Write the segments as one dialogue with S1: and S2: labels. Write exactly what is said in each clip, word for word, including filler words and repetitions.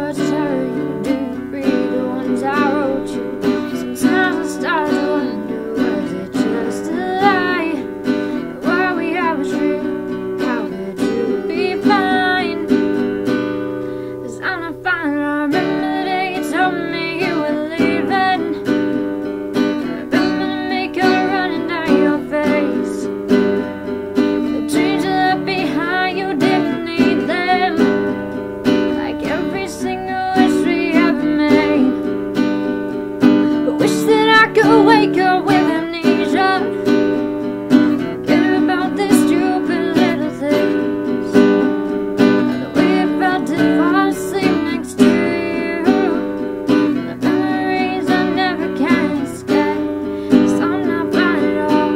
S1: words how you do read the ones I wrote you. Sometimes I start to wonder, was it just a lie? What we had was real, how could you be fine? 'Cause I'm not fine. I remember the day you told me you were leaving. I remember the makeup running down your face. The dreams you left behind, you didn't need them. Like every single wish we ever made. But wish that I could wake up with amnesia. Forget about the stupid little things. The way it felt to fall asleep next to you. The memories I never can escape. 'Cause I'm not fine at all.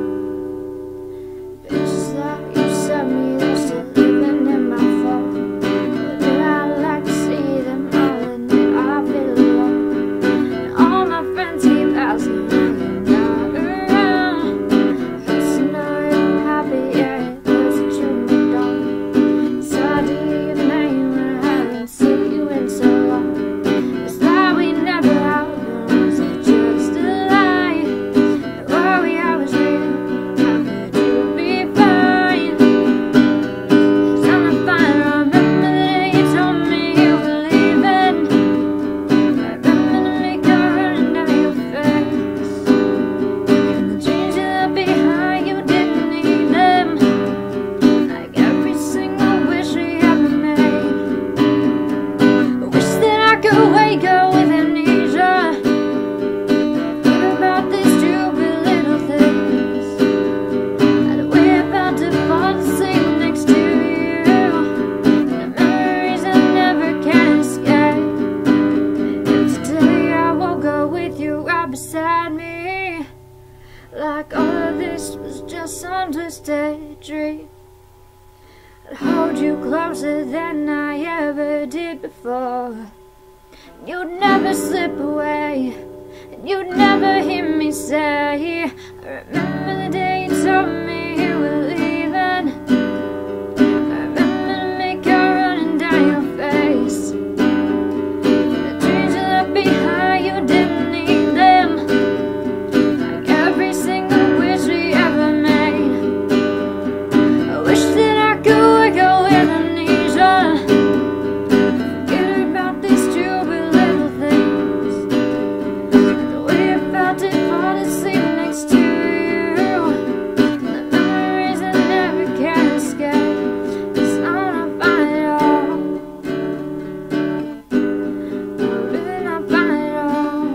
S1: Bitches that you sent me, they're still living in my phone. But do I like to see them all and do I feel alone? And all my friends keep asking why you're not around. Hurts to know you're happy, yeah, it hurts that you moved on. It's hard to hear your name when I haven't seen you in so long. It's like we never happened, was it just a lie? And what we had was real, how could you be fine? 'Cause I'm not fine. I remember the day you told me you were leaving. I remember the makeup running down your face. And the dreams you left behind, you didn't need them. Like every single wish we ever made. I wish that I could wake up with amnesia. Forget about these stupid little things. Like the way I felt to fall asleep next to you. The memories I never can escape. And today I woke up with you right beside me. Like all of this was just some twisted dream. I'd hold you closer than I ever did before. You'd never slip away, and you'd never hear me say, I remember the day you told me you were leaving. I remember the makeup running down your face. The dreams you left behind, you didn't need them. Like every single wish we ever made. I wish that I could wake up with amnesia. Forget about these stupid little things. The way it felt to fall asleep next to you. The memories I never can escape. 'Cause I'm not fine at all. I'm really not fine at all.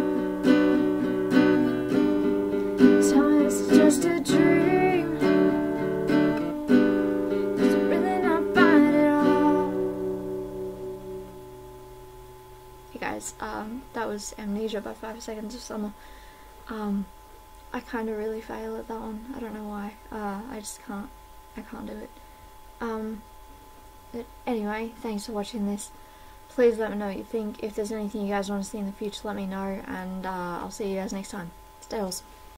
S1: Tell me it's just a dream. 'Cause I'm really not fine at all. Hey guys, um, that was Amnesia by Five Seconds of Summer. Um, I kind of really fail at that one. I don't know why. Uh, I just can't. I can't do it. Um, but anyway, thanks for watching this. Please let me know what you think. If there's anything you guys want to see in the future, let me know, and uh, I'll see you guys next time. Stay awesome.